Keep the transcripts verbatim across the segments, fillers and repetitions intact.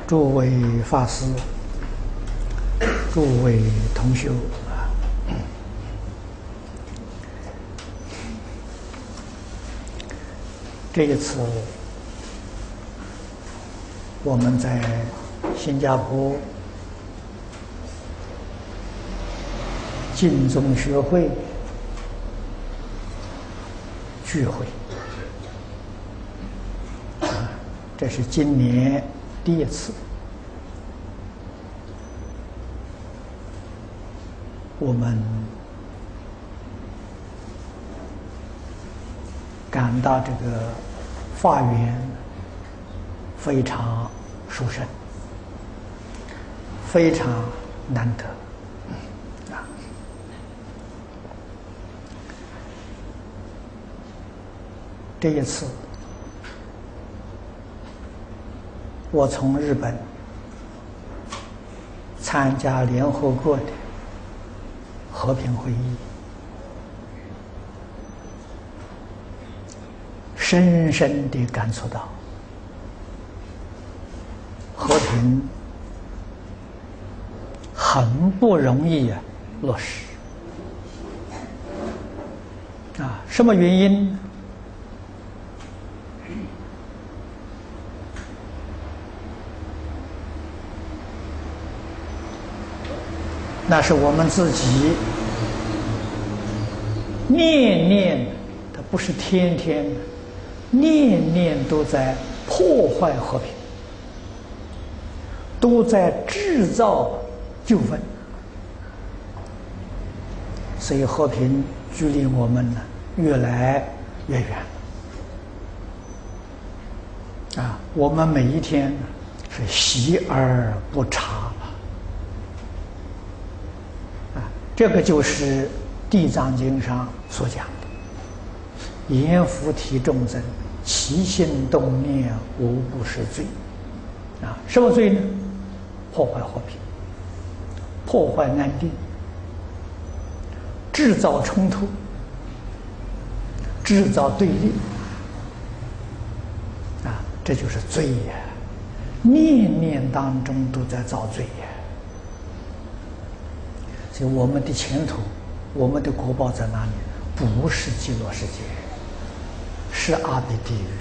诸位法师、诸位同修啊，这一次我们在新加坡净宗学会聚会，啊，这是今年第一次，我们感到这个法缘非常殊胜，非常难得啊！这一次，我从日本参加联合国的和平会议，深深地感触到和平很不容易啊落实啊！什么原因？那是我们自己念念，它不是天天，念念都在破坏和平，都在制造纠纷，所以和平距离我们呢越来越远啊！我们每一天是习而不察。这个就是《地藏经》上所讲的：“阎浮提众生，起心动念，无不是罪。”啊，什么罪呢？破坏和平，破坏安定，制造冲突，制造对立。啊，这就是罪呀！念念当中都在造罪呀！所以我们的前途，我们的国报在哪里？不是极乐世界，是阿鼻地狱。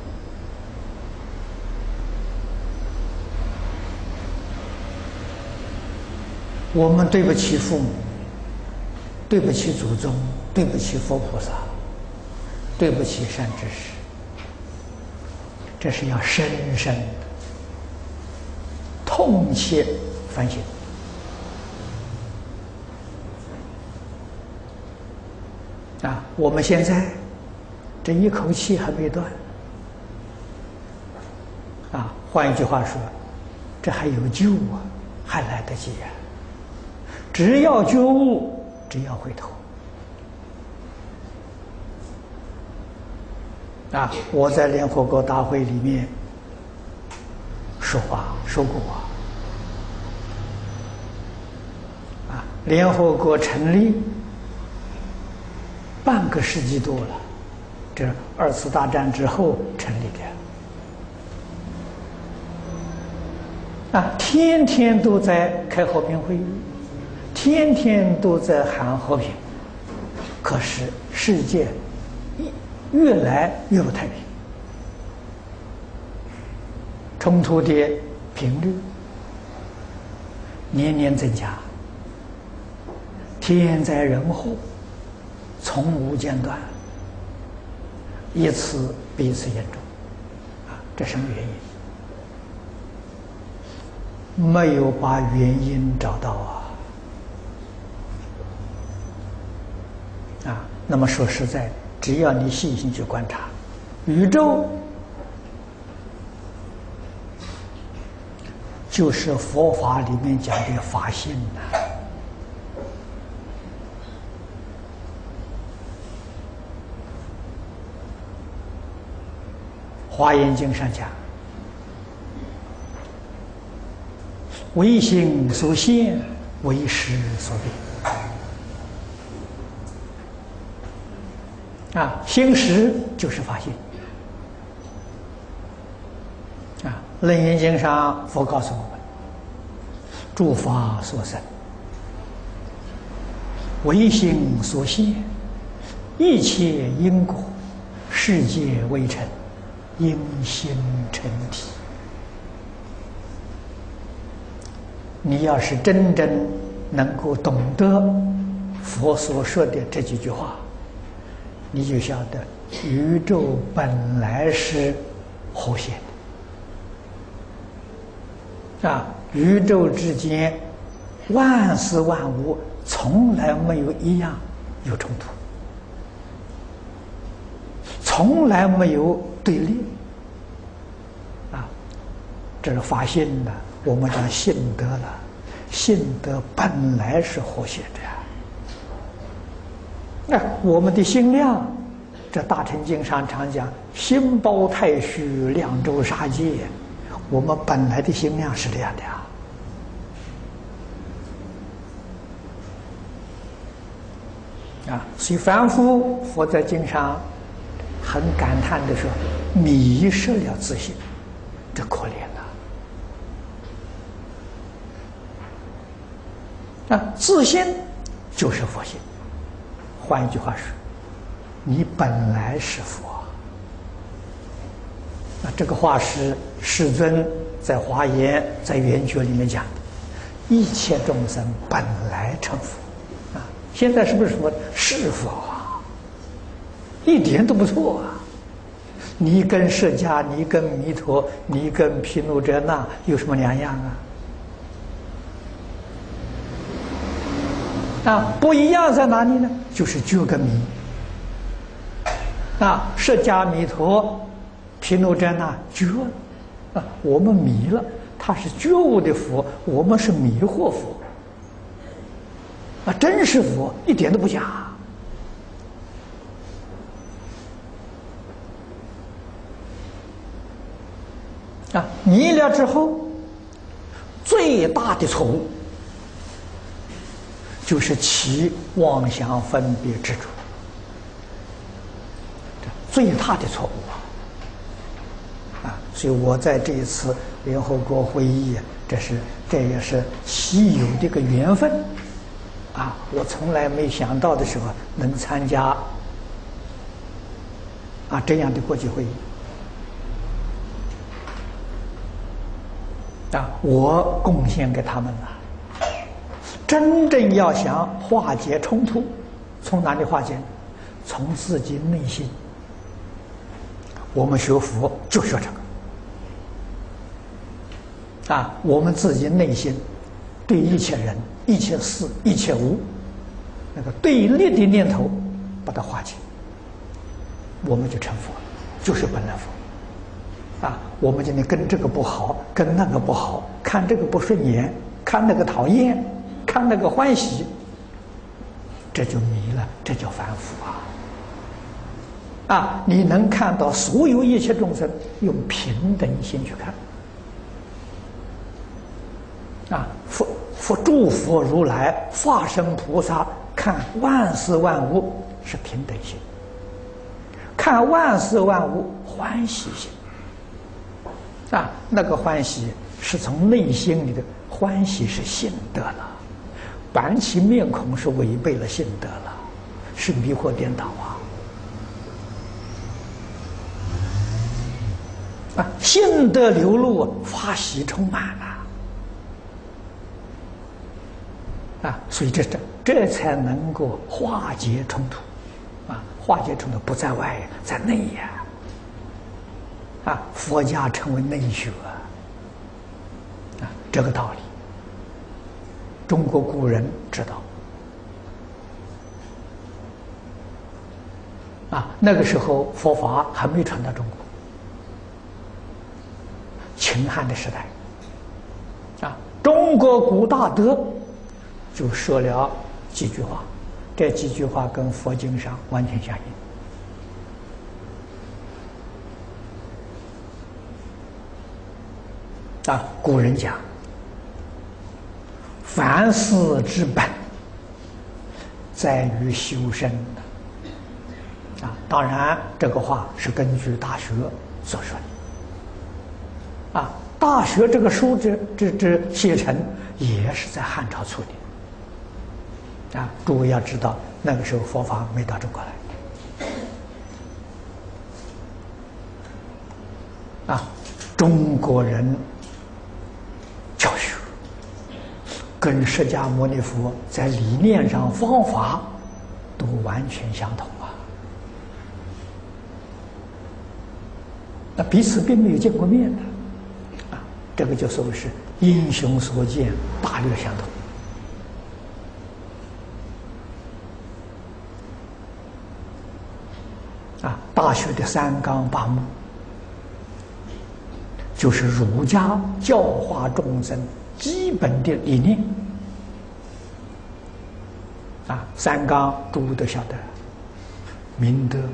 我们对不起父母，对不起祖宗，对不起佛菩萨，对不起善知识，这是要深深的痛切反省。啊，我们现在这一口气还没断，啊，换一句话说，这还有救啊，还来得及啊！只要觉悟，只要回头。啊，我在联合国大会里面说话说过啊，啊，联合国成立半个世纪多了，这二次大战之后成立的啊，天天都在开和平会议，天天都在喊和平，可是世界越来越不太平，冲突的频率年年增加，天灾人祸从无间断，一次比一次严重，啊，这什么原因？没有把原因找到啊！啊，那么说实在，只要你细心去观察，宇宙就是佛法里面讲的法性呐。华严经上讲，唯心所现，唯识所变。啊，心识就是法性。啊， 楞严经上佛告诉我们：诸法所生，唯心所现，一切因果，世界微尘，因心成体。你要是真正能够懂得佛所说的这几句话，你就晓得宇宙本来是和谐的啊！宇宙之间万事万物从来没有一样有冲突，从来没有对立啊！这是发心的，我们讲信德了，信德本来是和谐的呀。那我们的心量，这大乘经上常讲心包太虚，量周杀界，我们本来的心量是这样的呀。啊，所以凡夫佛在经上很感叹的说：“迷失了自信，这可怜了。”啊，自信就是佛性。换一句话说，你本来是佛。那这个话是世尊在华严、在圆觉里面讲的，一切众生本来成佛。啊，现在是不是佛？是佛啊，一点都不错啊。你跟释迦，你跟弥陀，你跟毗卢遮那有什么两样啊？啊，不一样在哪里呢？就是觉跟迷。啊，释迦弥陀、毗卢遮那觉，啊，我们迷了，他是觉悟的佛，我们是迷惑佛。啊，真是佛，一点都不假。啊，迷了之后，最大的错误就是起妄想分别执着，这最大的错误啊！啊，所以我在这一次联合国会议，这是这也是稀有的一个缘分啊！我从来没想到的时候能参加啊这样的国际会议啊，我贡献给他们了。真正要想化解冲突，从哪里化解？从自己内心。我们学佛就学这个啊，我们自己内心对一切人、一切事、一切物那个对立的念头，把它化解，我们就成佛了，就是本来佛。啊，我们今天跟这个不好，跟那个不好，看这个不顺眼，看那个讨厌，看那个欢喜，这就迷了，这叫凡夫啊！啊，你能看到所有一切众生用平等心去看啊，佛佛诸佛如来、化身菩萨看万事万物是平等心，看万事万物欢喜心。啊，那个欢喜是从内心里的欢喜，是信德了，板起面孔是违背了信德了，是迷惑颠倒啊！啊，信德流露，法喜充满了啊！所以这这这才能够化解冲突啊！化解冲突不在外，在内呀！啊，佛家称为内学啊，这个道理，中国古人知道。啊，那个时候佛法还没传到中国，秦汉的时代，啊，中国古大德就说了几句话，这几句话跟佛经上完全相应。啊，古人讲，凡事之本在于修身。啊，当然这个话是根据《大学》所说的。啊，《 大学》这个书这这这写成也是在汉朝出的。啊，诸位要知道，那个时候佛法没到中国来。啊，中国人教学跟释迦牟尼佛在理念上、方法都完全相同啊。那彼此并没有见过面的，啊，这个就所谓是英雄所见，大略相同。啊，大学的三纲八目，就是儒家教化众生基本的理念。啊，三纲诸位都晓得，明德、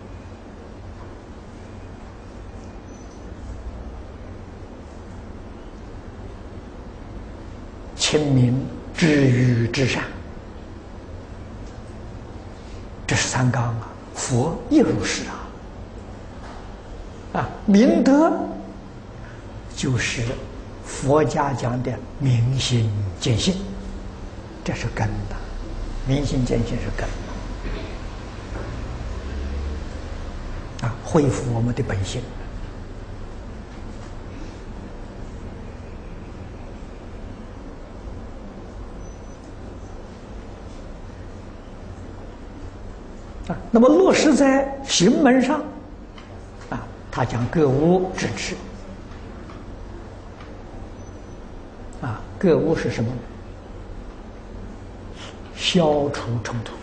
亲民、知遇、至善，这是三纲啊。佛亦如是啊。啊，明德就是佛家讲的明心见性，这是根的，明心见性是根啊，恢复我们的本性。啊，那么落实在行门上，啊，他讲格物致知。啊，格物是什么？消除冲突。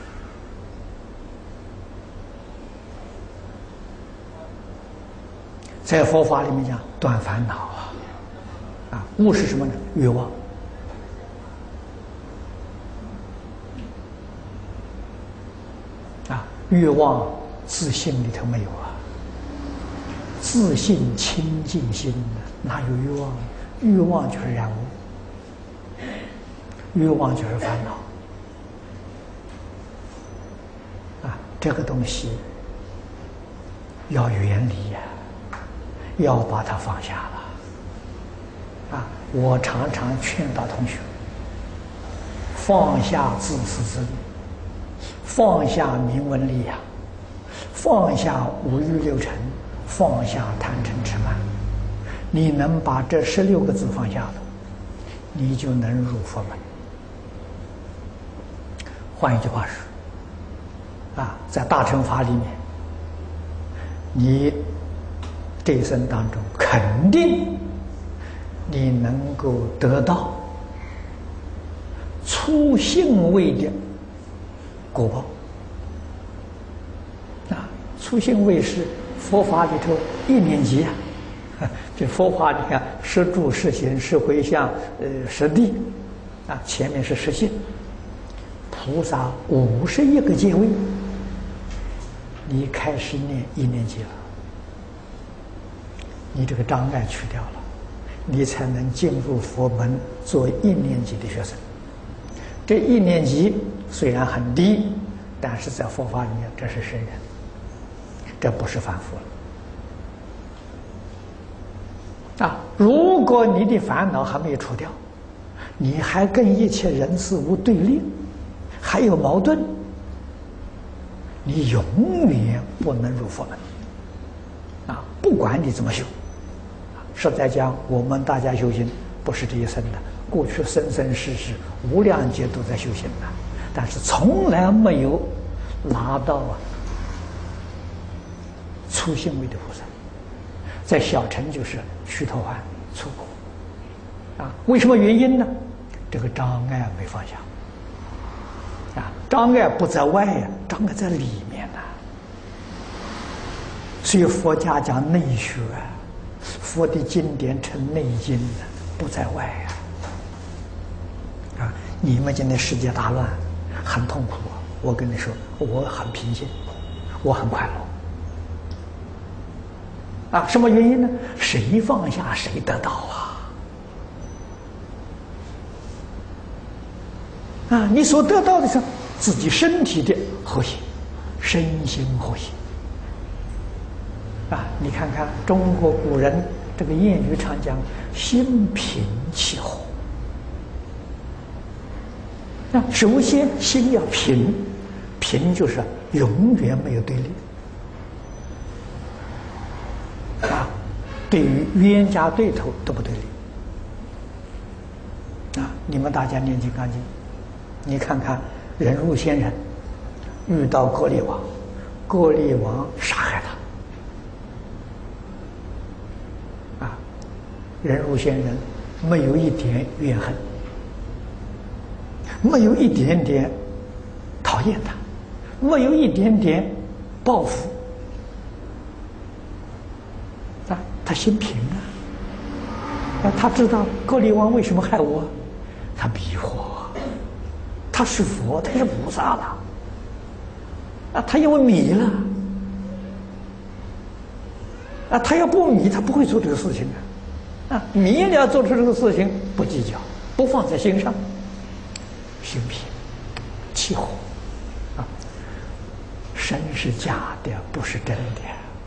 在佛法里面讲断烦恼啊，啊，物是什么呢？欲望。欲望自信里头没有啊，自信清净心哪有欲望？欲望就是染污，欲望就是烦恼啊！这个东西要远离呀、啊，要把它放下了啊！我常常劝导同学放下自私自利。放下名闻利养，放下五欲六尘，放下贪嗔痴慢，你能把这十六个字放下了，你就能入佛门。换一句话说，啊，在大乘法里面，你这一生当中肯定你能够得到初信位的果报啊，初信位是佛法里头一年级啊。这佛法你看，十住、十行、十回向、呃十地啊，前面是十信，菩萨五十一个阶位，你开始念一年级了，你这个障碍去掉了，你才能进入佛门做一年级的学生。这一年级虽然很低，但是在佛法里面这是圣人，这不是凡夫了啊！如果你的烦恼还没有除掉，你还跟一切人事物对立，还有矛盾，你永远不能入佛门啊！不管你怎么修，实在讲，我们大家修行不是这一生的，过去生生世世无量劫都在修行的，但是从来没有拿到啊初信位的菩萨，在小乘就是须陀洹、初果啊。为什么原因呢？这个障碍没放下啊，障碍不在外呀、啊，障碍在里面呢、啊。所以佛家讲内学啊，佛的经典成内经的，不在外呀、啊。啊，你们今天世界大乱，很痛苦啊！我跟你说，我很平静，我很快乐。啊，什么原因呢？谁放下谁得到啊！啊，你所得到的是自己身体的和谐，身心和谐。啊，你看看中国古人这个谚语常讲“心平气和”。那首先心要平，平就是永远没有对立啊，对于冤家对头都不对立啊。你们大家念《金刚经》，你看看忍辱仙人遇到歌利王，歌利王杀害他啊，忍辱仙人没有一点怨恨，没有一点点讨厌他，没有一点点报复啊，他心平啊。啊，他知道歌利王为什么害我，他迷惑，他是佛，他是菩萨了啊，他因为迷了啊，他要不迷，他不会做这个事情的啊，迷了做出这个事情不计较，不放在心上，心平气和啊。身是假的，不是真的，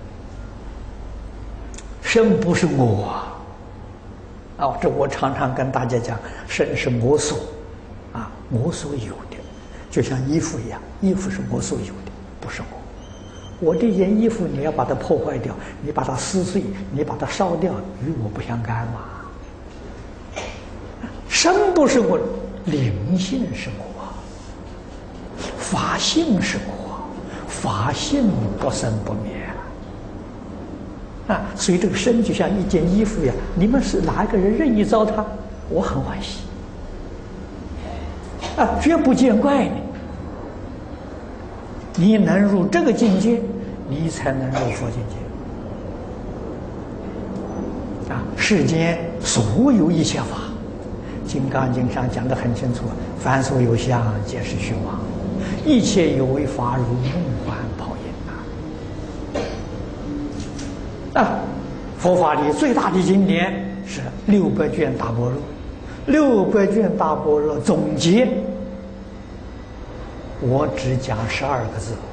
身不是我啊。哦，这我常常跟大家讲，身是我所啊，我所有的，就像衣服一样，衣服是我所有的，不是我。我这件衣服你要把它破坏掉，你把它撕碎，你把它烧掉，与我不相干嘛。身不是我，灵性是我，法性是我，法性不生不灭。啊，所以这个身就像一件衣服一样，你们是哪一个人任意糟蹋，我很欢喜，啊，绝不见怪你。你能入这个境界，你才能入佛境界。啊，世间所有一切法，《金刚经》上讲得很清楚：凡所有相，皆是虚妄；一切有为法，如梦幻泡影。啊，佛法里最大的经典是六百卷大般若，六百卷大般若总结，我只讲十二个字：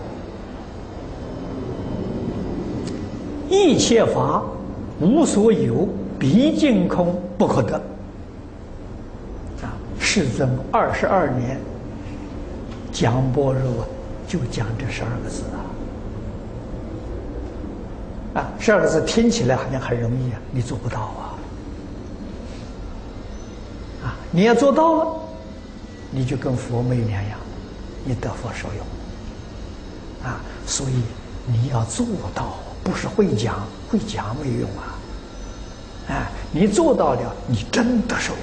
一切法无所有，毕竟空，不可得。啊，世尊二十二年讲般若，就讲这十二个字啊。啊，十二个字听起来好像很容易啊，你做不到啊！啊，你要做到了，你就跟佛没有两样，你得佛受用。啊，所以你要做到，不是会讲，会讲没有用啊！啊，你做到了，你真得受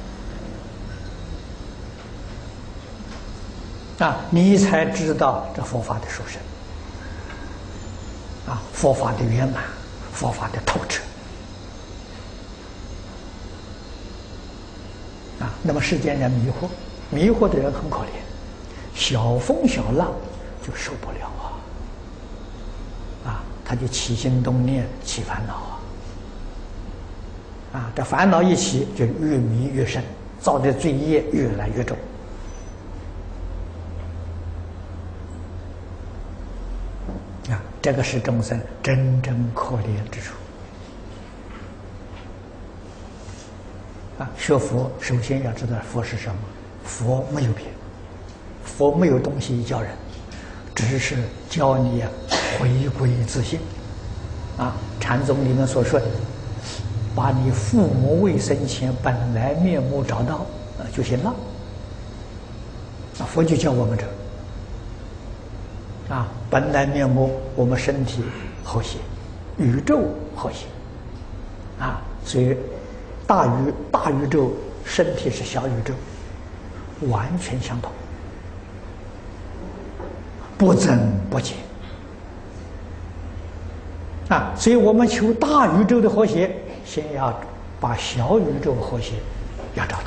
用。啊，你才知道这佛法的殊胜。啊，佛法的圆满，佛法的透彻。啊，那么世间人迷惑，迷惑的人很可怜，小风小浪就受不了啊！啊，他就起心动念，起烦恼啊！啊，这烦恼一起，就越迷越深，造的罪业越来越重。啊，这个是众生真正可怜之处。啊，学佛首先要知道佛是什么？佛没有别，佛没有东西教人，只是教你啊回归自性。啊，禅宗里面所说的，把你父母未生前本来面目找到，啊就行了。啊，佛就教我们这。啊，本来面目，我们身体和谐，宇宙和谐，啊，所以大宇大宇宙身体是小宇宙，完全相同，不增不减。啊，所以我们求大宇宙的和谐，先要把小宇宙和谐要找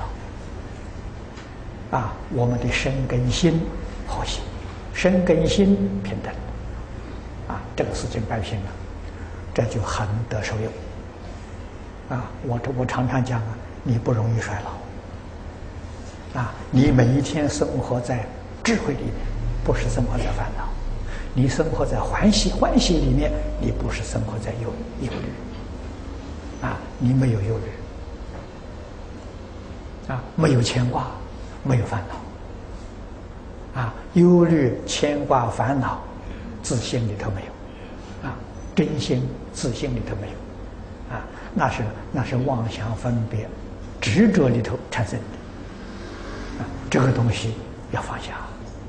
到。啊，我们的身跟心和谐。身跟心平等，啊，这个事情摆平了，这就很得受用。啊，我这我常常讲啊，你不容易衰老。啊，你每一天生活在智慧里面，不是生活在烦恼；你生活在欢喜欢喜里面，你不是生活在忧忧虑。 啊，你没有忧虑，啊，没有牵挂，没有烦恼，啊，忧虑、牵挂、烦恼，自信里头没有，啊，真心自信里头没有，啊，那是那是妄想分别、执着里头产生的，啊，这个东西要放下，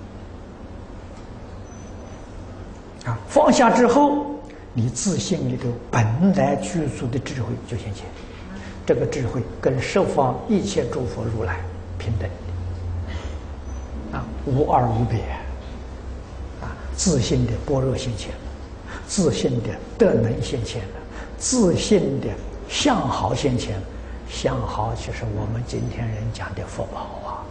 啊，放下之后，你自信里头本来具足的智慧就显现，这个智慧跟十方一切诸佛如来平等的，啊，无二无别，啊，自信的般若现前了，自信的德能现前了，自信的相好现前了，相好就是我们今天人讲的福报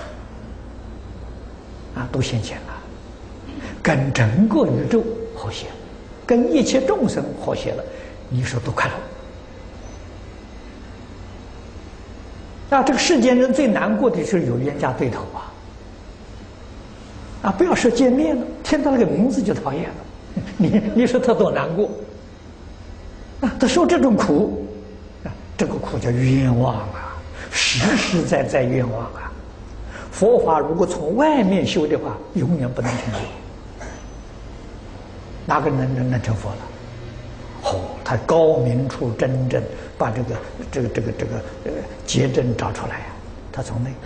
啊，啊，都现前了，跟整个宇宙和谐，跟一切众生和谐了，你说多快乐！啊，这个世间人最难过的是有冤家对头啊！啊，不要说见面了，听到那个名字就讨厌了，你你说他多难过？啊，他受这种苦，啊，这个苦叫冤枉啊，实实在在冤枉啊！佛法如果从外面修的话，永远不能成就。哪个能能能成佛了？哦，他高明处真正把这个这个这个这个呃结真找出来呀、啊，他从内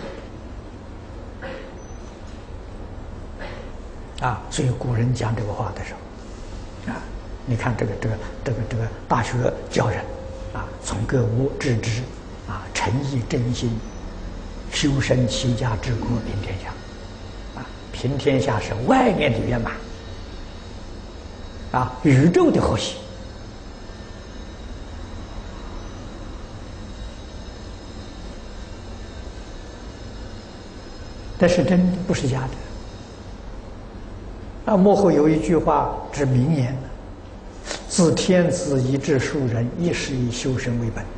啊，所以古人讲这个话的时候啊，你看这个这个这个这个大学教人啊，从格物致知啊，诚意真心，修身齐家治国平天下啊，平天下是外面的圆满。啊，宇宙的和谐，这是真的，不是假的。啊，幕后有一句话是名言的：“自天子以至庶人，亦是以修身为本。”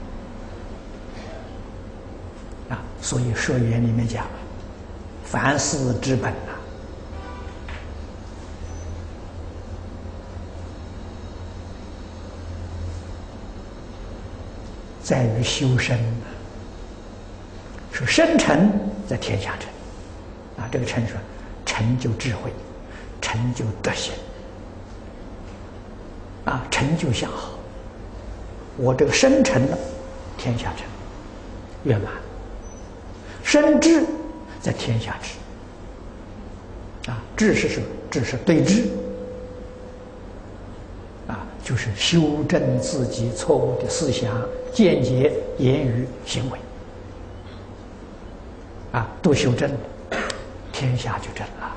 啊，所以《说言》里面讲，凡事之本啊。在于修身，说身成在天下成，啊，这个成说成就智慧，成就德行，啊，成就相好。我这个身成了，天下成，圆满；身智在天下治，啊，智是什么？智是对治。啊，就是修正自己错误的思想、见解、言语、行为，啊，都修正了，天下就正了。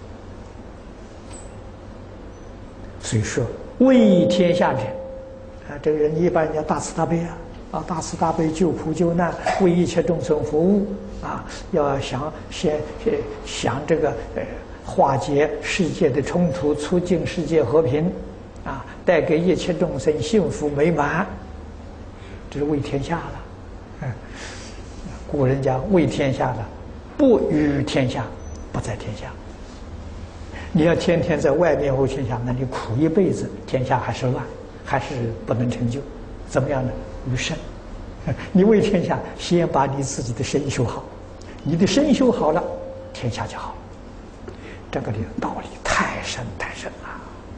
所以说，为天下人，啊，这个人一般叫大慈大悲啊，啊，大慈大悲救苦救难，为一切众生服务啊，要想先先想这个呃化解世界的冲突，促进世界和平。啊，带给一切众生幸福美满，这是为天下了。嗯，古人讲为天下了，不与天下，不在天下。你要天天在外面为天下，那你苦一辈子，天下还是乱，还是不能成就。怎么样呢？于身，你为天下，先把你自己的身修好，你的身修好了，天下就好。这个的道理太深太深了。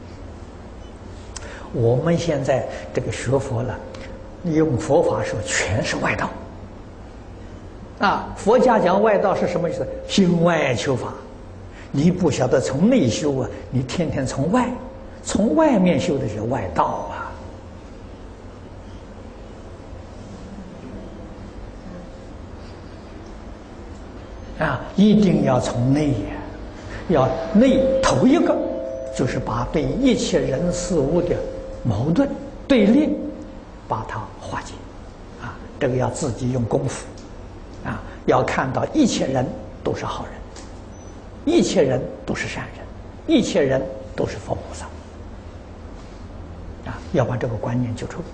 我们现在这个学佛了，用佛法说全是外道。啊，佛家讲外道是什么意思？心外求法。你不晓得从内修啊，你天天从外，从外面修的是外道啊。啊，一定要从内呀，要内头一个，就是把对一切人事物的矛盾对立，把它化解，啊，这个要自己用功夫，啊，要看到一切人都是好人，一切人都是善人，一切人都是佛菩萨，啊，要把这个观念纠正，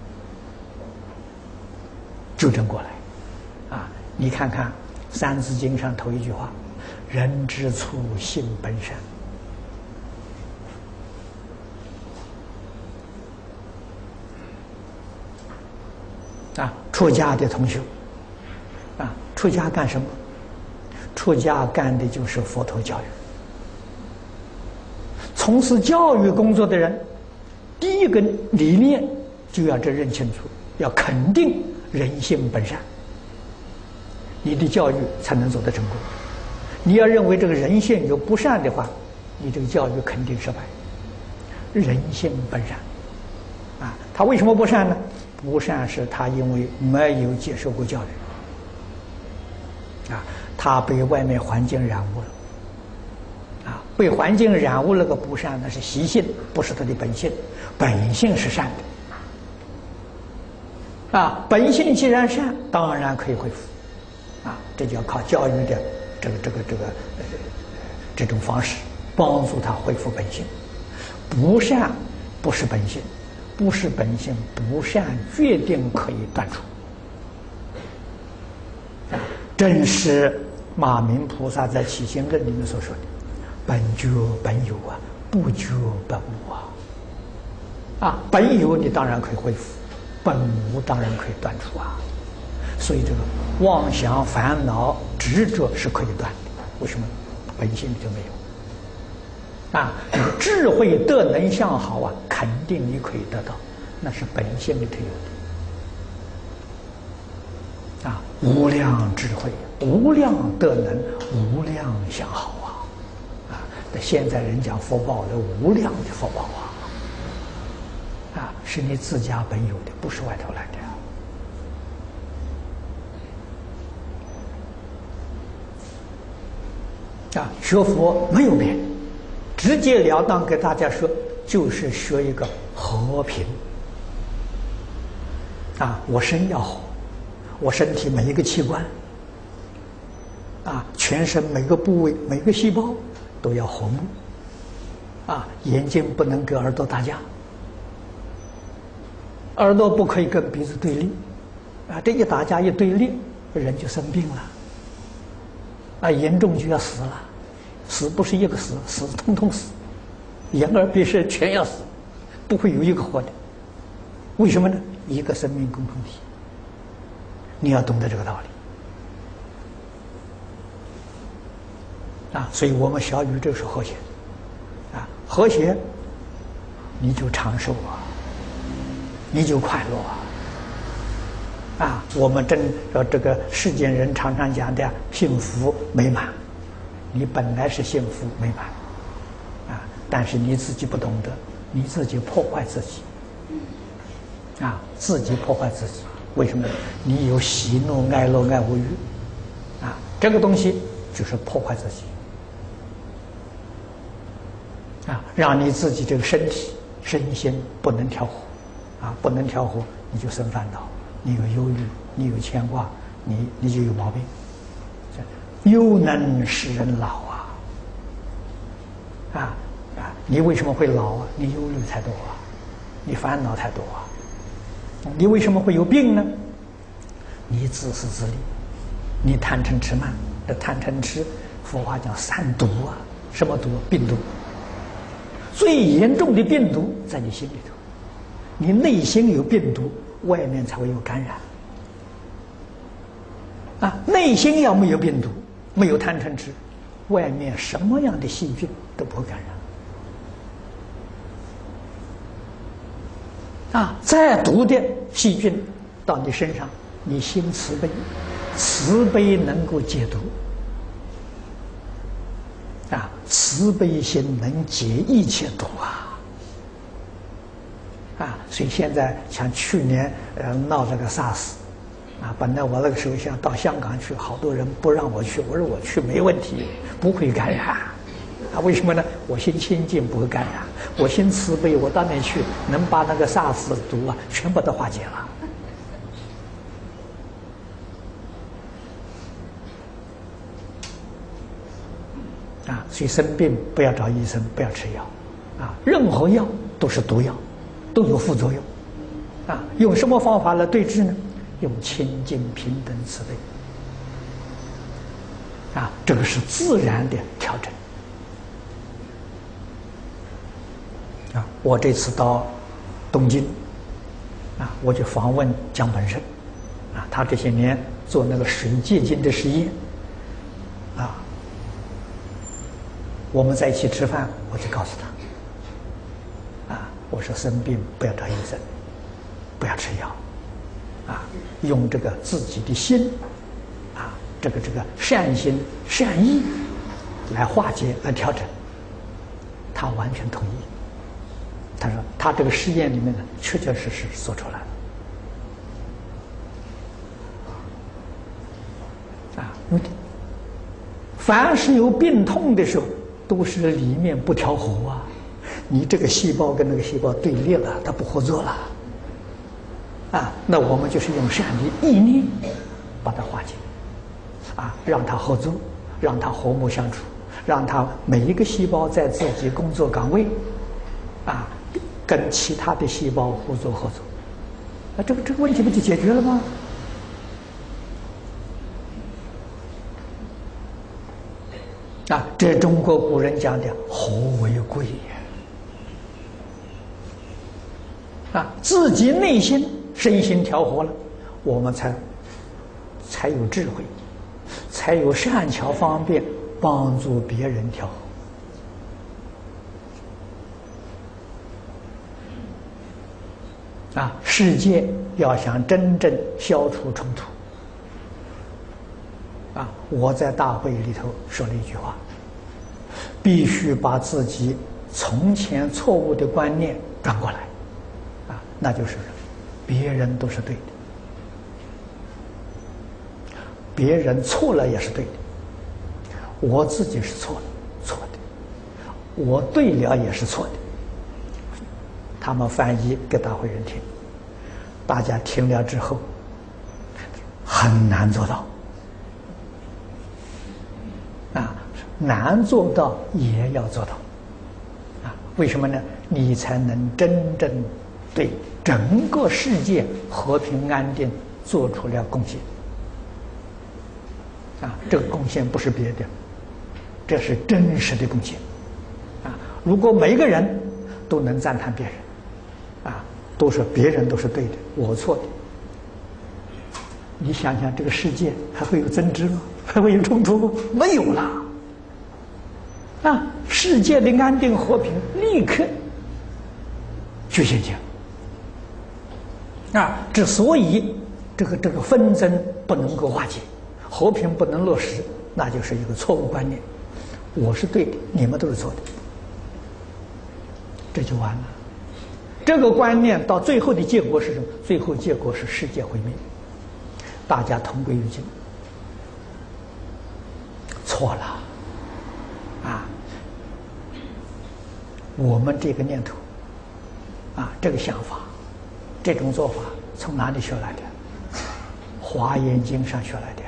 纠正过来，啊，你看看《三字经》上头一句话：“人之初，性本善。” 啊，出家的同学，啊，出家干什么？出家干的就是佛陀教育。从事教育工作的人，第一个理念就要这认清楚，要肯定人性本善，你的教育才能走得成功。你要认为这个人性有不善的话，你这个教育肯定失败。人性本善，啊，他为什么不善呢？不善是他因为没有接受过教育，啊，他被外面环境染污了，啊，被环境染污了个不善，那是习性，不是他的本性，本性是善的，啊，本性既然善，当然可以恢复，啊，这就要靠教育的这个这个这个呃这种方式帮助他恢复本性。不善不是本性，不是本性，不善决定可以断除。啊，正是马明菩萨在《起心论》里面所说的“本觉本有啊，不觉本无啊”。啊，本有你当然可以恢复，本无当然可以断除啊。所以这个妄想、烦恼、执着是可以断的。为什么？本性里就没有。啊，智慧德能相好啊，肯定你可以得到，那是本性里头有的。啊，无量智慧、无量德能、无量相好啊！啊，那现在人讲福报的无量的福报啊，啊，是你自家本有的，不是外头来的。啊，学佛没有别的。直截了当给大家说，就是学一个和平。啊，我身要好，我身体每一个器官，啊，全身每个部位、每个细胞都要和睦。啊，眼睛不能跟耳朵打架，耳朵不可以跟鼻子对立。啊，这一打架一对立，人就生病了。啊，严重就要死了。死不是一个死，死通通死，眼耳鼻舌全要死，不会有一个活的。为什么呢？一个生命共同体，你要懂得这个道理啊！所以我们小宇宙是和谐啊，和谐，你就长寿啊，你就快乐啊！啊，我们真说这个世间人常常讲的幸福美满。你本来是幸福美满，啊，但是你自己不懂得，你自己破坏自己，啊，自己破坏自己。为什么？你有喜怒哀乐爱恶欲，啊，这个东西就是破坏自己，啊，让你自己这个身体身心不能调和，啊，不能调和，你就生烦恼，你有忧虑，你有牵挂，你你就有毛病。忧能使人老啊！啊啊！你为什么会老啊？你忧虑太多啊，你烦恼太多啊。你为什么会有病呢？你自私自利，你贪嗔痴慢。这贪嗔痴，佛法讲三毒啊，什么毒？病毒。最严重的病毒在你心里头，你内心有病毒，外面才会有感染。啊，内心要没有病毒。没有贪嗔痴，外面什么样的细菌都不会感染。啊，再毒的细菌到你身上，你心慈悲，慈悲能够解毒。啊，慈悲心能解一切毒啊！啊，所以现在像去年呃闹这个 SARS。啊，本来我那个时候想到香港去，好多人不让我去，我说我去没问题，不会感染。啊，为什么呢？我心清净，不会感染；我心慈悲，我到那去能把那个 SARS 毒啊全部都化解了。啊，所以生病不要找医生，不要吃药。啊，任何药都是毒药，都有副作用。啊，用什么方法来对治呢？用清净平等慈悲，啊，这个是自然的调整。啊，我这次到东京，啊，我就访问江本胜， 他这些年做那个水结晶的实验，啊，我们在一起吃饭，我就告诉他，啊，我说生病不要找医生，不要吃药，啊，用这个自己的心，啊，这个这个善心善意来化解来调整。他完全同意。他说他这个实验里面呢，确确实实说出来了。啊，因为凡是有病痛的时候，都是里面不调和啊，你这个细胞跟那个细胞对立了，它不合作了。啊，那我们就是用善的意念把它化解，啊，让它合作，让它和睦相处，让它每一个细胞在自己工作岗位，啊，跟其他的细胞互作合作，那这个这个问题不就解决了吗？啊，这中国古人讲的“和为贵”呀，啊，自己内心身心调和了，我们才才有智慧，才有善巧方便帮助别人调和。啊，世界要想真正消除冲突，啊，我在大会里头说了一句话：必须把自己从前错误的观念转过来，啊，那就是别人都是对的，别人错了也是对的，我自己是错了错的，我对了也是错的。他们翻译给大会人听，大家听了之后很难做到，啊，难做到也要做到，啊，为什么呢？你才能真正对整个世界和平安定做出了贡献，啊，这个贡献不是别的，这是真实的贡献，啊，如果每个人都能赞叹别人，啊，都说别人都是对的，我错的，你想想这个世界还会有争执吗？还会有冲突吗？没有了，啊，世界的安定和平立刻就现前。啊，之所以这个这个纷争不能够化解，和平不能落实，那就是一个错误观念，我是对的，你们都是错的，这就完了。这个观念到最后的结果是什么？最后结果是世界毁灭，大家同归于尽。错了，啊！我们这个念头，啊，这个想法，这种做法从哪里学来的？《华严经》上学来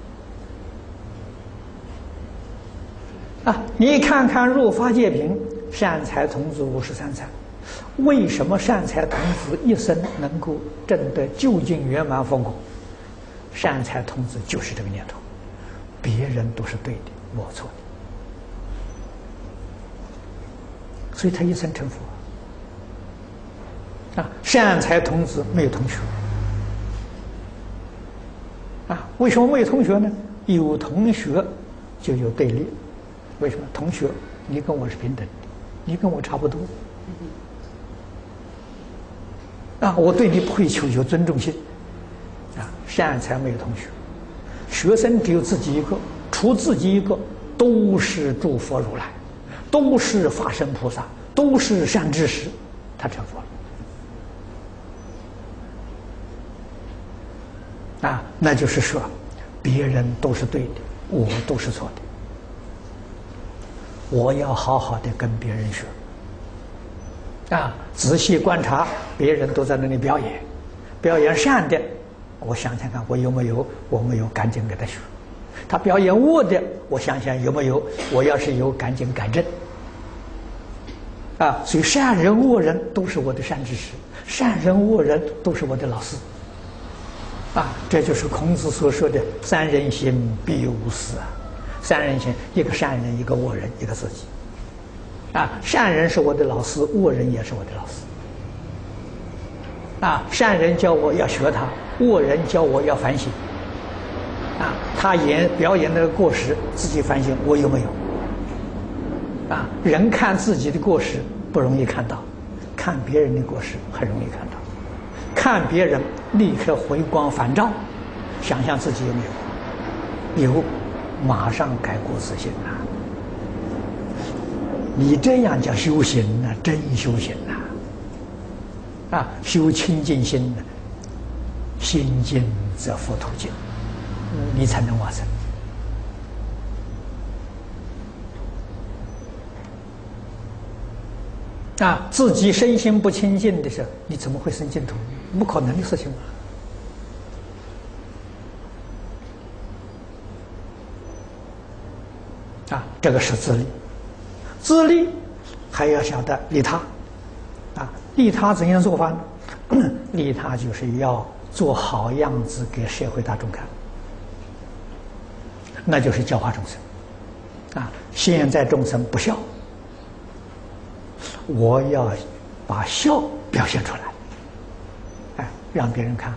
的。啊，你看看入法界品，善财童子五十三参。为什么善财童子一生能够证得究竟圆满佛果？善财童子就是这个念头，别人都是对的，我错的，所以他一生成佛。啊，善财童子没有同学，啊，为什么没有同学呢？有同学就有对立，为什么？同学，你跟我是平等的，你跟我差不多。啊，我对你不会求求尊重心，啊，善财没有同学，学生只有自己一个，除自己一个，都是诸佛如来，都是法身菩萨，都是善知识，他成佛了。啊，那就是说，别人都是对的，我都是错的，我要好好的跟别人学。啊，仔细观察，别人都在那里表演，表演善的，我想想看，我有没有，我没有，赶紧给他学；他表演恶的，我想想有没有，我要是有，赶紧改正。啊，所以善人恶人都是我的善知识，善人恶人都是我的老师。啊，这就是孔子所说的“三人行，必有我师”啊。三人行，一个善人，一个恶人，一个自己。啊，善人是我的老师，恶人也是我的老师。 啊，善人教我要学他，恶人教我要反省。啊，他演表演那个过失，自己反省我有没有？啊，人看自己的过失不容易看到，看别人的过失很容易看到。看别人立刻回光返照，想想自己有没有？有，马上改过自新啊！你这样叫修行呢、啊？真修行呐、啊！啊，修清净心呢，心净则佛土净，你才能往生。啊，自己身心不清净的时候，你怎么会生净土？不可能的事情啊！啊，这个是自利，自利还要晓得利他。啊，利他怎样做法呢？利他就是要做好样子给社会大众看，那就是教化众生。啊，现在众生不孝，我要把孝表现出来，哎，让别人看。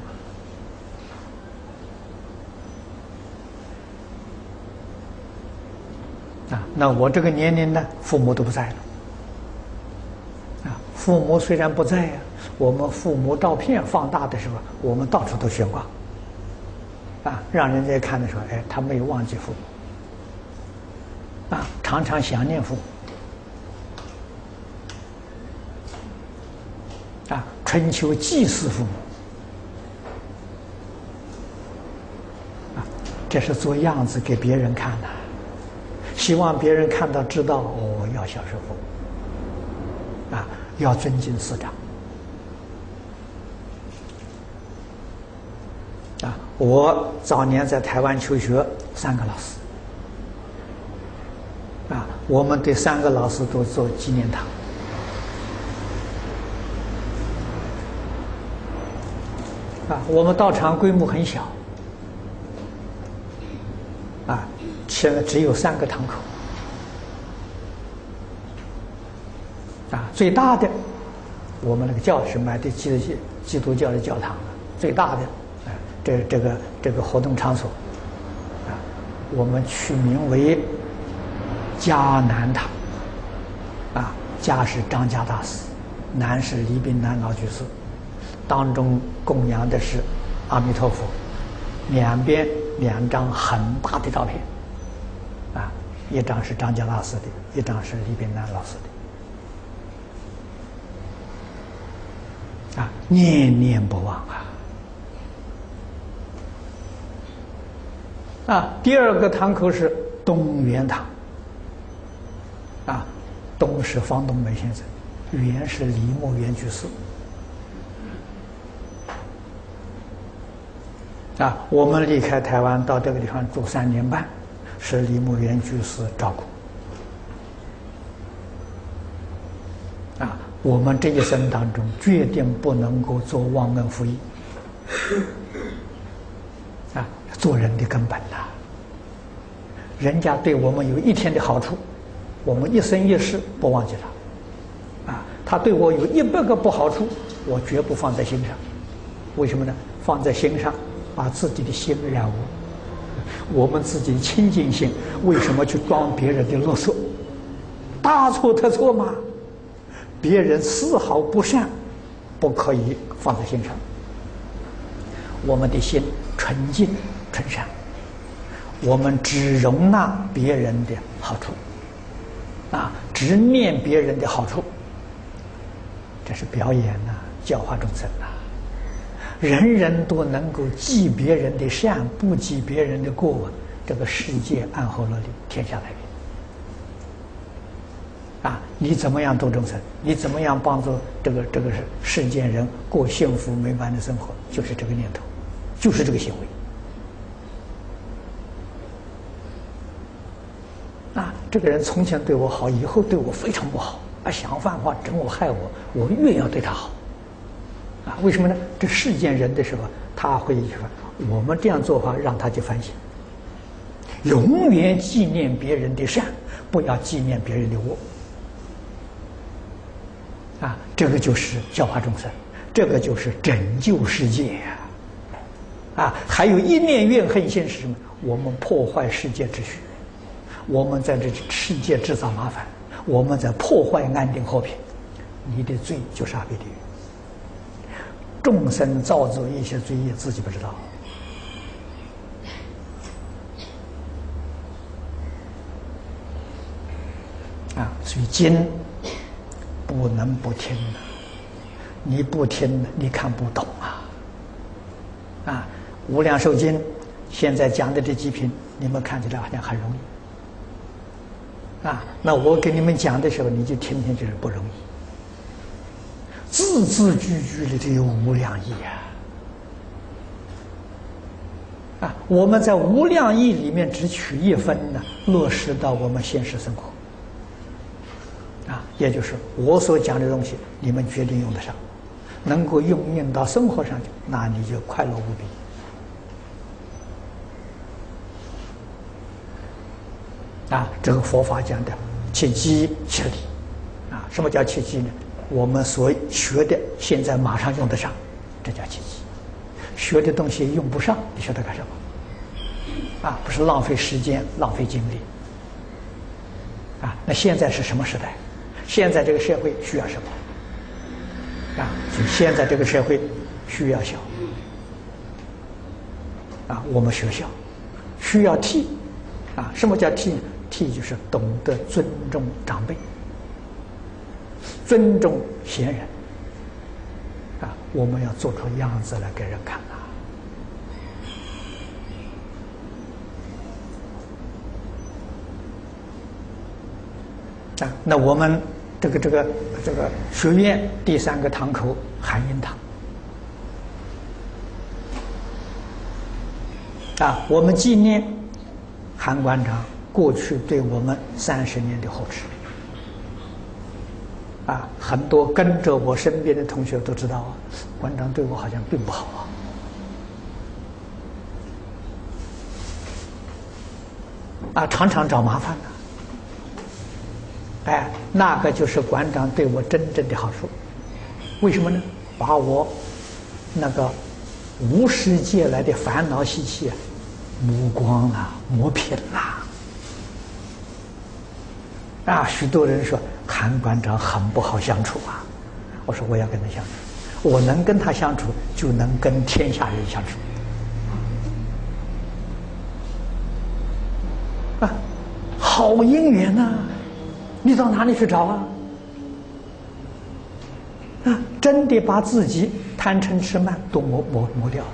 啊，那我这个年龄呢，父母都不在了。啊，父母虽然不在呀、啊，我们父母照片放大的时候，我们到处都悬挂。啊，让人家看的时候，哎，他没有忘记父母。啊，常常想念父母。啊，春秋祭祀父母，啊，这是做样子给别人看的，希望别人看到知道哦，要孝顺父母，啊，要尊敬师长。啊，我早年在台湾求学，三个老师，啊，我们对三个老师都做纪念堂。啊，我们道场规模很小，啊，现在只有三个堂口，啊，最大的，我们那个教是买的基督基督教的教堂，最大的，啊，这这个这个活动场所，啊，我们取名为迦南堂，啊，迦是张家大师，南是李炳南老居士。当中供养的是阿弥陀佛，两边两张很大的照片，啊，一张是张家大师的，一张是李炳南老师的，啊，念念不忘啊！啊，第二个堂口是东源堂，啊，东是方东梅先生，源是李牧原居士。啊，我们离开台湾到这个地方住三年半，是李牧原居士照顾。啊，我们这一生当中决定不能够做忘恩负义。啊，做人的根本呐、啊，人家对我们有一天的好处，我们一生一世不忘记他。啊，他对我有一百个不好处，我绝不放在心上。为什么呢？放在心上，把自己的心染污，我们自己的清净心为什么去装别人的啰嗦？大错特错嘛！别人丝毫不善，不可以放在心上。我们的心纯净纯善，我们只容纳别人的好处，啊，只念别人的好处，这是表演呐、啊，教化众生呐、啊。人人都能够记别人的善，不记别人的过，这个世界安和乐利，天下太平。啊，你怎么样度众生？你怎么样帮助这个这个世间人过幸福美满的生活？就是这个念头，就是这个行为。啊，这个人从前对我好，以后对我非常不好，啊，想办法整我害我，我越要对他好。啊，为什么呢？这世间人的时候，他会说我们这样做法，让他去反省，永远纪念别人的善，不要纪念别人的恶。啊，这个就是教化众生， 这个就是拯救世界呀！啊，还有一念怨恨心是什么？我们破坏世界秩序，我们在这世界制造麻烦，我们在破坏安定和平。你的罪就是阿鼻地狱。众生造作一些罪业，自己不知道。啊，所以经不能不听的，你不听，你看不懂啊！啊，《无量寿经》现在讲的这几品，你们看起来好像很容易啊。那我给你们讲的时候，你就听听，就是不容易。字字句句里头有无量义啊！啊，我们在无量义里面只取一分呢，落实到我们现实生活。啊，也就是我所讲的东西，你们决定用得上，能够用用到生活上去，那你就快乐无比。啊，这个佛法讲的切机切理，啊，什么叫切机呢？我们所学的现在马上用得上，这叫切机。学的东西用不上，你学它干什么？啊，不是浪费时间、浪费精力。啊，那现在是什么时代？现在这个社会需要什么？啊，就现在这个社会需要孝。啊，我们学校需要悌。啊，什么叫悌呢？悌就是懂得尊重长辈，尊重贤人。啊，我们要做出样子来给人看啊！啊，那我们这个这个这个学院第三个堂口含阴堂啊，我们纪念韩馆长过去对我们三十年的厚持啊，很多跟着我身边的同学都知道啊，馆长对我好像并不好啊，啊，常常找麻烦呢。哎，那个就是馆长对我真正的好处。为什么呢？把我那个无世界来的烦恼习气磨光了，磨平了。啊，许多人说韩馆长很不好相处啊。我说我要跟他相处，我能跟他相处，就能跟天下人相处。啊，好姻缘呐！你到哪里去找啊？啊，真的把自己贪嗔痴慢都磨磨磨掉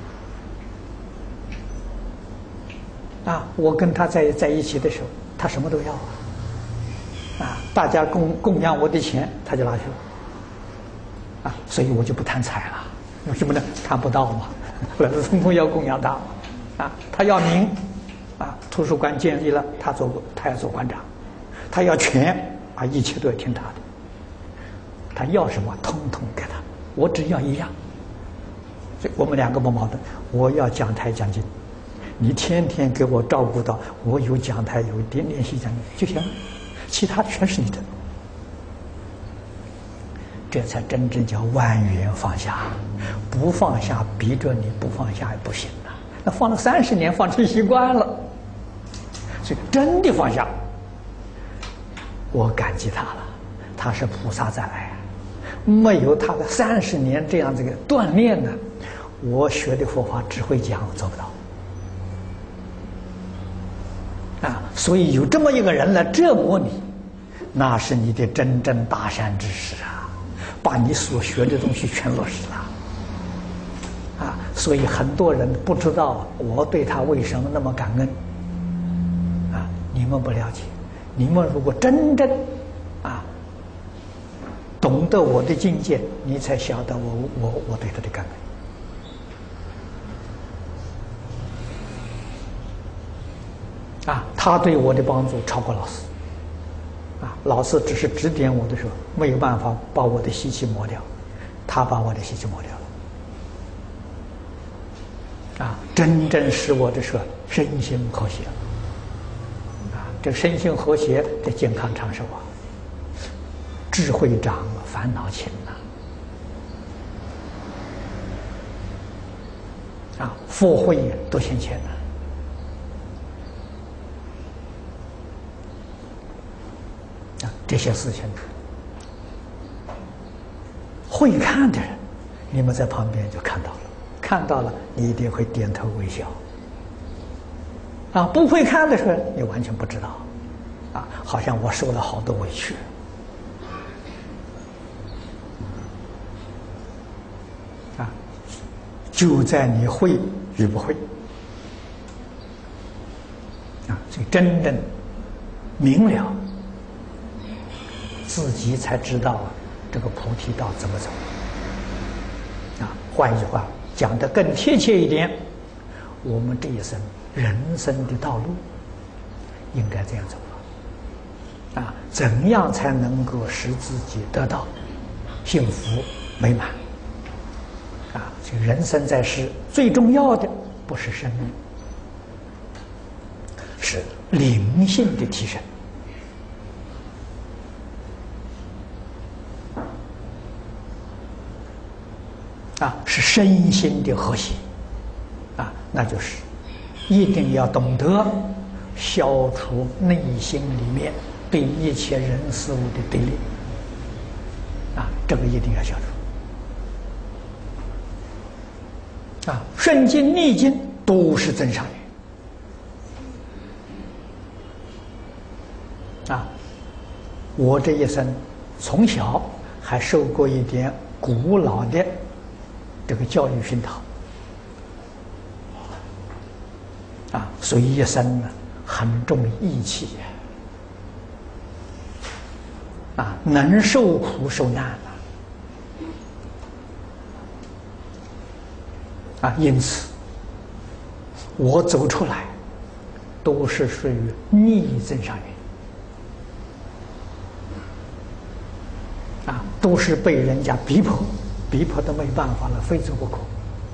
了。啊，我跟他在在一起的时候，他什么都要啊。啊，大家供供养我的钱，他就拿去了。啊，所以我就不贪财了。为什么呢？贪不到嘛。后来总共要供养他，啊，他要名，啊，图书馆建立了，他做他要做馆长。他要权啊，一切都要听他的。他要什么，通通给他，我只要一样。所以我们两个不矛盾。我要讲台讲经，你天天给我照顾到我有讲台有点练习讲经就行了，其他全是你的。这才真正叫万缘放下，不放下逼着你不放下也不行啊。那放了三十年，放成习惯了，所以真的放下。我感激他了，他是菩萨再来，没有他的三十年这样这个锻炼呢，我学的佛法只会讲，我做不到。啊，所以有这么一个人来折磨你，那是你的真正大善之事啊，把你所学的东西全落实了。啊，所以很多人不知道我对他为什么那么感恩。啊，你们不了解。你们如果真正啊懂得我的境界，你才晓得我我我对他的感恩。啊，他对我的帮助超过老师。啊，老师只是指点我的时候，没有办法把我的习气磨掉，他把我的习气磨掉了。啊，真正使我的说身心和谐。这个身心和谐的健康长寿啊，智慧长，烦恼轻啊，佛会多现前呢。啊，这些事情，会看的人，你们在旁边就看到了，看到了，你一定会点头微笑。啊，不会看的时候，你完全不知道，啊，好像我受了好多委屈。啊，就在你会与不会，啊，所以真正明了，自己才知道啊，这个菩提道怎么走。啊，换一句话讲得更贴切一点，我们这一生人生的道路应该这样走啊，怎样才能够使自己得到幸福美满？啊，这人生在世最重要的不是生命，是灵性的提升。啊，是身心的和谐，啊，那就是一定要懂得消除内心里面对一切人事物的对立，啊，这个一定要消除。啊，顺境逆境都是增上缘。啊，我这一生从小还受过一点古老的这个教育熏陶，啊，所以一生呢很重义气啊，能受苦受难啊，啊，因此我走出来都是属于逆增上缘，啊，都是被人家逼迫。逼迫都没办法了，非走不可。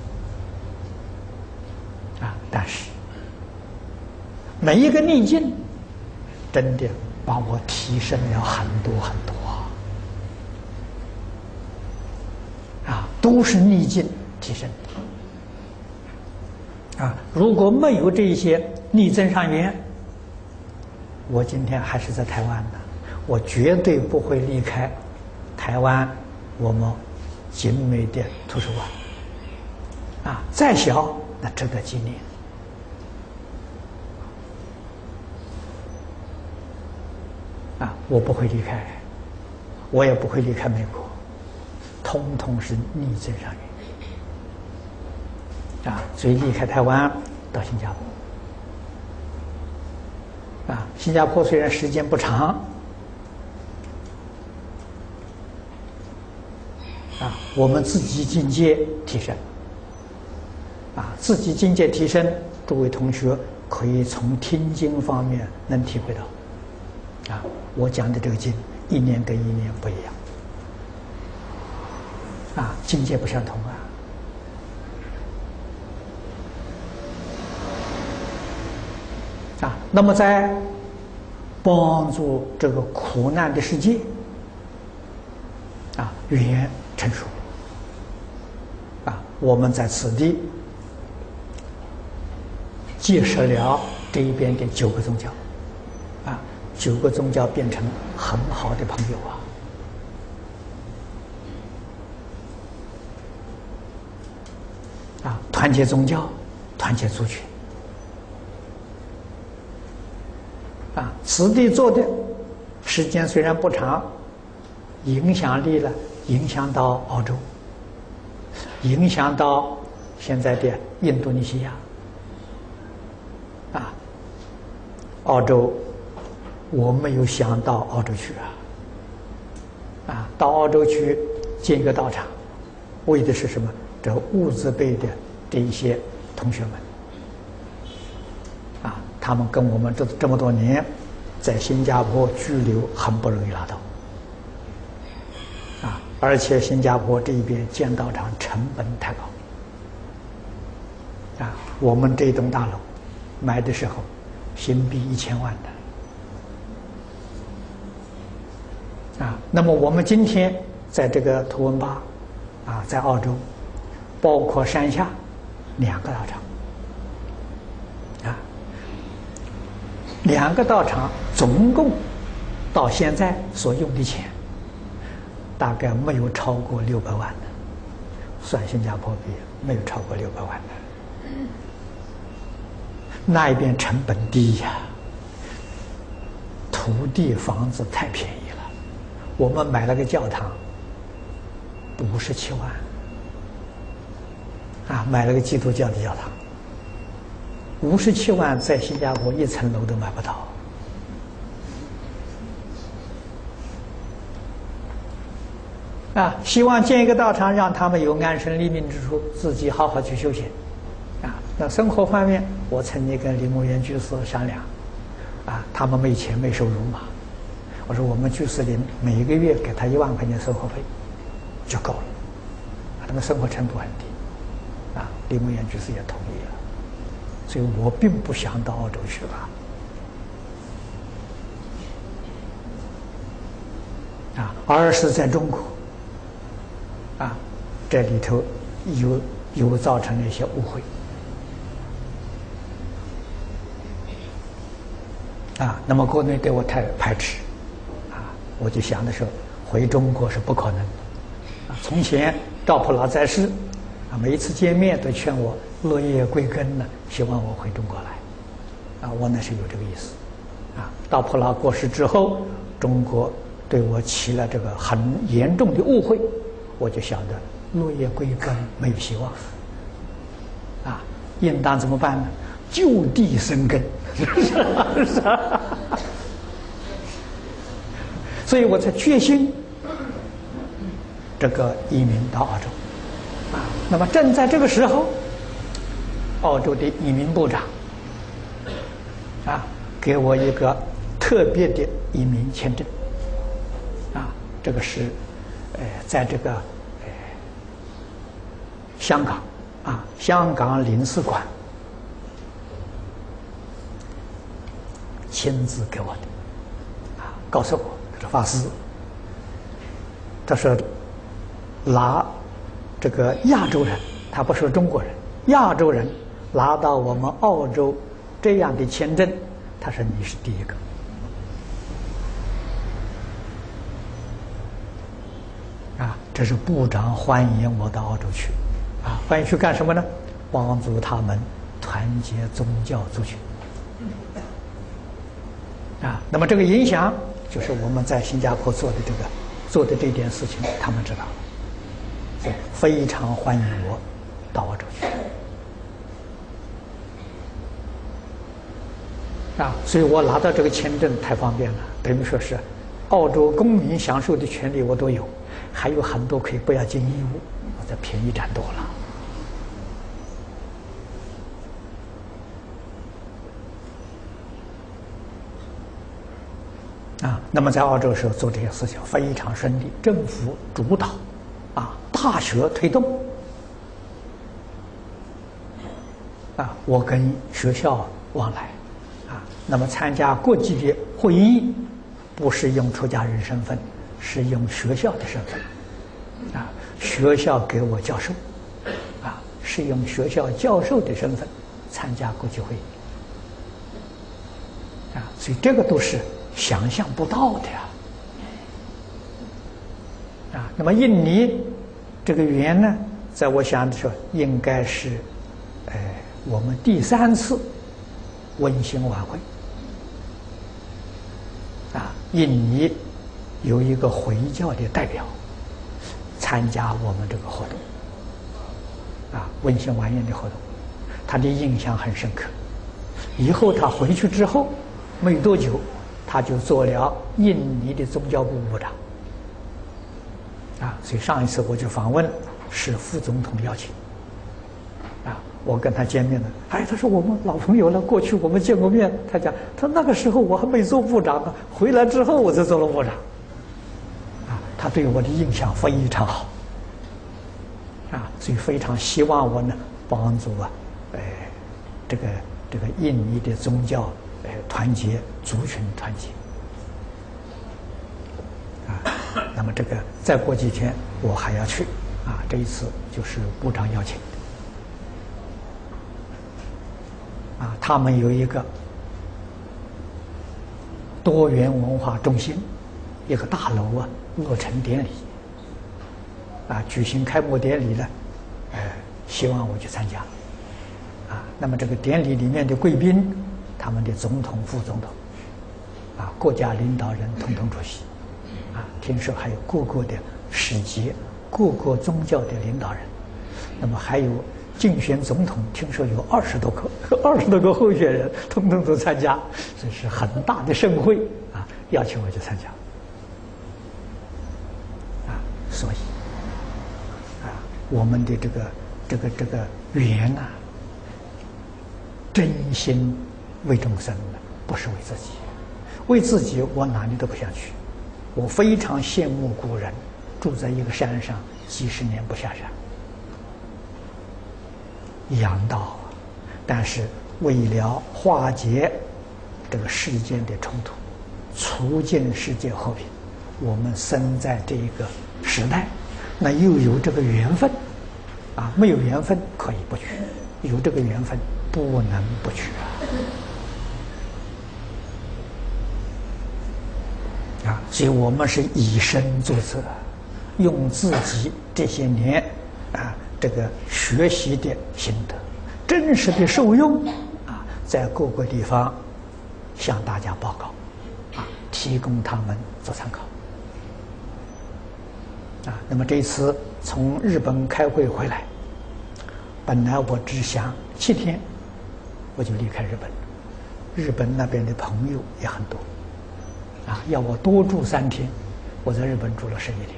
啊！但是每一个逆境，真的把我提升了很多很多。啊，都是逆境提升的。啊，如果没有这些逆增上缘，我今天还是在台湾的，我绝对不会离开台湾。我们精美的图书馆，啊，再小那值得纪念。啊，我不会离开，我也不会离开美国，通通是逆增上缘。啊，所以离开台湾到新加坡。啊，新加坡虽然时间不长。啊，我们自己境界提升，啊，自己境界提升，诸位同学可以从听经方面能体会到，啊，我讲的这个经一年跟一年不一样，啊，境界不相同啊，啊，那么在帮助这个苦难的世界，啊，缘成熟，啊，我们在此地结识了这一边的九个宗教，啊，九个宗教变成很好的朋友啊，啊，团结宗教，团结族群，啊，此地做的时间虽然不长，影响力了。影响到澳洲，影响到现在的印度尼西亚，啊，澳洲，我没有想到澳洲去啊，啊，到澳洲去建一个道场，为的是什么？这物资辈的这一些同学们，啊，他们跟我们这这么多年在新加坡居留，很不容易拿到。而且新加坡这一边建道场成本太高，啊，我们这栋大楼买的时候新币一千万的，啊，那么我们今天在这个图文巴，啊，在澳洲，包括山下两个道场，啊，两个道场总共到现在所用的钱，大概没有超过六百万的，算新加坡币没有超过六百万的。那一边成本低呀，土地房子太便宜了，我们买了个教堂，五十七万。啊，买了个基督教的教堂，五十七万在新加坡一层楼都买不到。啊，希望建一个道场，让他们有安身立命之处，自己好好去修行。啊，那生活方面，我曾经跟李牧原居士商量，啊，他们没钱没收入嘛，我说我们居士林每一个月给他一万块钱生活费就够了，啊，他们生活程度很低。啊，李牧原居士也同意了，所以我并不想到澳洲去了，啊，而是在中国，啊，这里头有有造成了一些误会，啊，那么国内对我太排斥，啊，我就想的时候回中国是不可能的，啊，从前赵普老在世。啊，每一次见面都劝我落叶归根呢，希望我回中国来。啊，我那是有这个意思。啊，到普拉过世之后，中国对我起了这个很严重的误会，我就晓得落叶归根没有希望。啊，应当怎么办呢？就地生根，是吧？所以我才决心这个移民到澳洲。啊，那么正在这个时候，澳洲的移民部长啊，给我一个特别的移民签证，啊，这个是，呃，在这个呃香港啊，香港领事馆亲自给我的，啊，告诉我，他说法师，他说拿。这个亚洲人，他不说中国人，亚洲人拿到我们澳洲这样的签证，他说你是第一个。啊，这是部长欢迎我到澳洲去，啊，欢迎去干什么呢？帮助他们团结宗教族群。啊，那么这个影响就是我们在新加坡做的这个做的这件事情，他们知道了。非常欢迎我到澳洲去啊！所以我拿到这个签证太方便了，等于说是澳洲公民享受的权利我都有，还有很多可以不要尽义务，我这便宜占多了啊！那么在澳洲的时候做这些事情非常顺利，政府主导。啊，大学推动啊，我跟学校往来啊，那么参加国际的会议，不是用出家人身份，是用学校的身份啊，学校给我教授啊，是用学校教授的身份参加国际会议啊，所以这个都是想象不到的呀。啊，那么印尼这个语言呢，在我想的时候，应该是，呃，我们第三次温馨晚会。啊，印尼有一个回教的代表参加我们这个活动，啊，温馨晚宴的活动，他的印象很深刻。以后他回去之后，没多久，他就做了印尼的宗教部部长。啊，所以上一次我就访问是副总统的邀请，啊，我跟他见面了，哎，他说我们老朋友了，过去我们见过面。他讲，他那个时候我还没做部长呢，回来之后我就做了部长。啊，他对我的印象非常好，啊，所以非常希望我呢帮助啊，呃，这个这个印尼的宗教呃团结族群团结。那么这个再过几天我还要去，啊，这一次就是部长邀请的。 啊，他们有一个多元文化中心，一个大楼啊，落成典礼，啊，举行开幕典礼呢，呃，希望我去参加，啊，那么这个典礼里面的贵宾，他们的总统、副总统，啊，国家领导人统统出席，啊，听说还有各国的使节、各国宗教的领导人，那么还有竞选总统，听说有二十多个，二十多个候选人，统统都参加，这是很大的盛会啊，邀请我去参加，啊，所以啊，我们的这个这个这个缘啊，真心为众生的，不是为自己，为自己我哪里都不想去，我非常羡慕古人住在一个山上几十年不下山。养道，但是为了化解这个世间的冲突，促进世界和平，我们生在这一个时代，那又有这个缘分，啊，没有缘分可以不去，有这个缘分不能不去啊！啊，所以我们是以身作则，用自己这些年啊。这个学习的心得，真实的受用啊，在各个地方向大家报告，啊，提供他们做参考。啊，那么这次从日本开会回来，本来我只想七天，我就离开日本，日本那边的朋友也很多，啊，要我多住三天，我在日本住了十一天。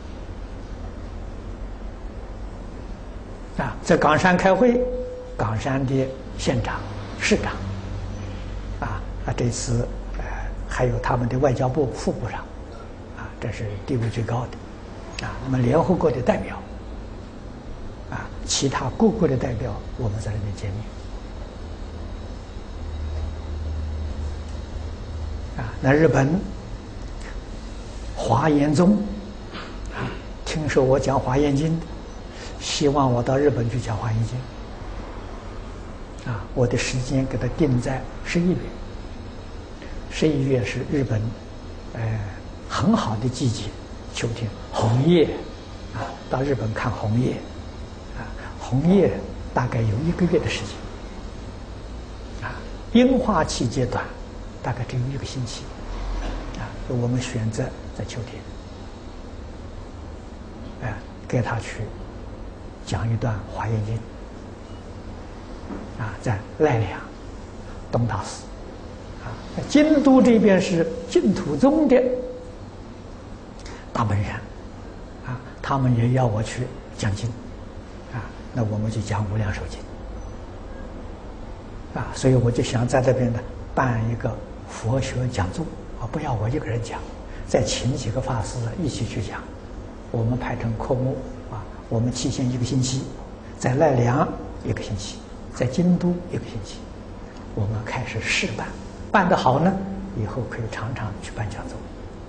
啊，在冈山开会，冈山的县长、市长，啊啊，这次呃还有他们的外交部副部长，啊，这是地位最高的，啊，那么联合国的代表，啊，其他各国的代表，我们在那边见面，啊，那日本华严宗，啊，听说我讲《华严经》。希望我到日本去讲《华严经》，啊，我的时间给他定在十一月。十一月是日本，呃，很好的季节，秋天红叶，啊，到日本看红叶，啊，红叶大概有一个月的时间，啊，樱花期阶段，大概只有一个星期，啊，我们选择在秋天，哎、啊，给他去。讲一段《华严经》啊，在奈良东大寺啊，京都这边是净土宗的大本山啊，他们也要我去讲经啊，那我们就讲《无量寿经》啊，所以我就想在这边呢办一个佛学讲座啊，不要我一个人讲，再请几个法师一起去讲，我们排成科目。我们期限一个星期，在奈良一个星期，在京都一个星期，我们开始试办，办得好呢，以后可以常常去办讲座。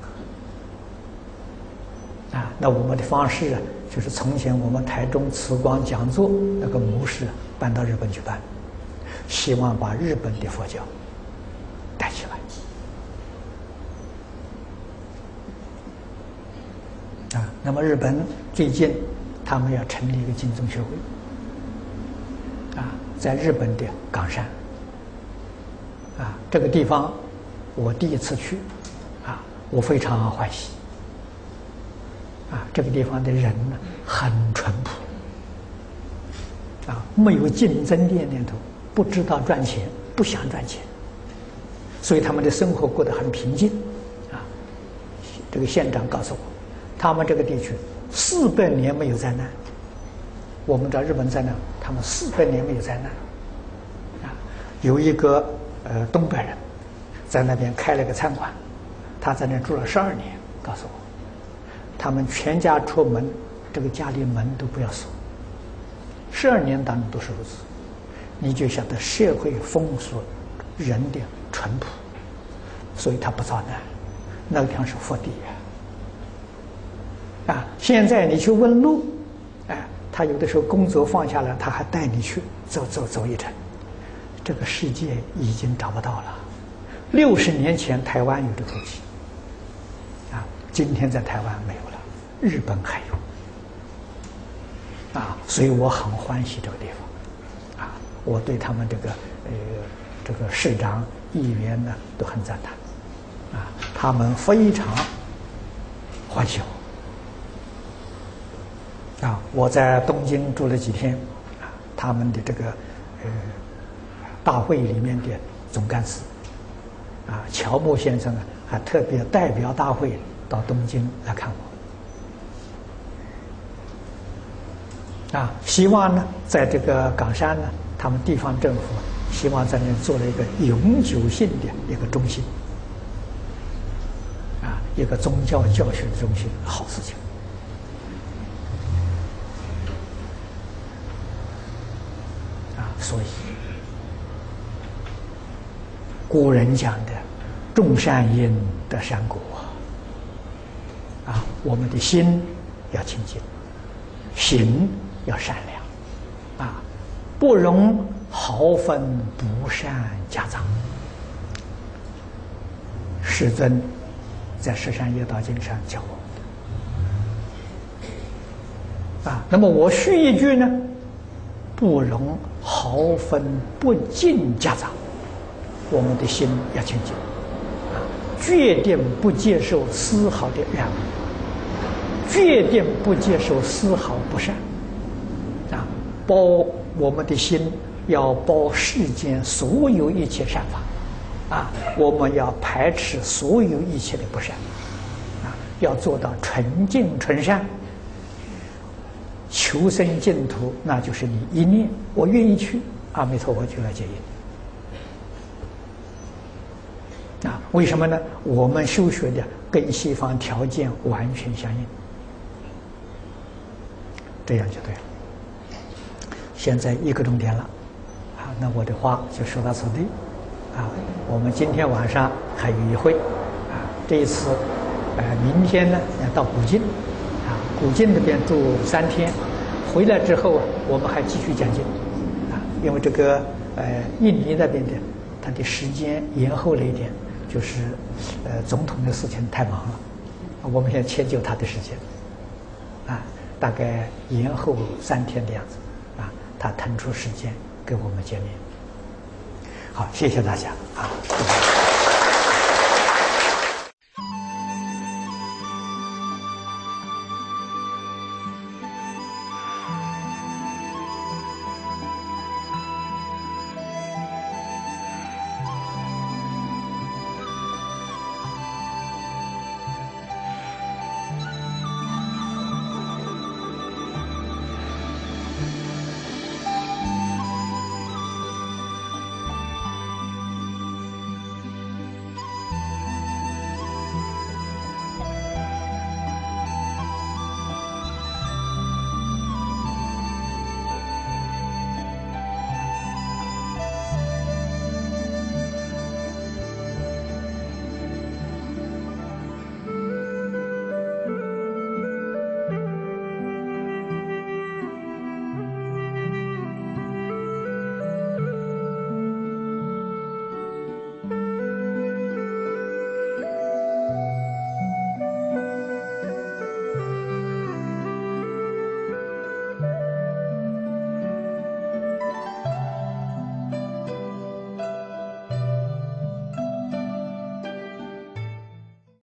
啊，那我们的方式啊，就是从前我们台中慈光讲座那个模式搬到日本去办，希望把日本的佛教带起来。啊，那么日本最近。他们要成立一个净宗学会，啊，在日本的冈山，啊，这个地方我第一次去，啊，我非常欢喜，啊，这个地方的人呢很淳朴，啊，没有竞争的念头，不知道赚钱，不想赚钱，所以他们的生活过得很平静，啊，这个县长告诉我，他们这个地区。四百年没有灾难，我们知道日本灾难，他们四百年没有灾难。啊，有一个呃东北人，在那边开了个餐馆，他在那住了十二年，告诉我，他们全家出门，这个家里门都不要锁，十二年当中都是如此。你就晓得社会风俗人的淳朴，所以他不遭难，那个地方是福地啊。啊，现在你去问路，哎，他有的时候工作放下来，他还带你去走走走一程。 这个世界已经找不到了。六十年前台湾有这个东西，啊，今天在台湾没有了，日本还有，啊，所以我很欢喜这个地方，啊，我对他们这个呃这个市长、议员呢都很赞叹，啊，他们非常欢喜我，啊，我在东京住了几天，啊，他们的这个呃大会里面的总干事。啊，乔木先生啊，还特别代表大会到东京来看我。啊，希望呢，在这个冈山呢，他们地方政府希望在那做了一个永久性的一个中心，啊，一个宗教教学的中心，好事情。啊，所以。古人讲的“种善因得善果”啊，我们的心要清净，行要善良，啊，不容毫分不善夹杂。世尊在《十善业道经》上教我们的啊，那么我续一句呢，不容毫分不净夹杂。我们的心要清净，啊，决定不接受丝毫的染污，决定不接受丝毫不善，啊，包我们的心要包世间所有一切善法，啊，我们要排斥所有一切的不善，啊，要做到纯净纯善。求生净土，那就是你一念我愿意去，阿弥陀佛就来接引。啊，为什么呢？我们修学的跟西方条件完全相应，这样就对了。现在一个钟点了，啊，那我的话就说到此地，啊，我们今天晚上还有一会，啊，这一次，呃，明天呢要到古晋，啊，古晋那边住三天，回来之后啊，我们还继续讲经，啊，因为这个呃印尼那边的它的时间延后了一点。就是，呃，总统的事情太忙了，我们现在迁就他的时间，啊，大概延后三天的样子，啊，他腾出时间给我们见面。好，谢谢大家啊。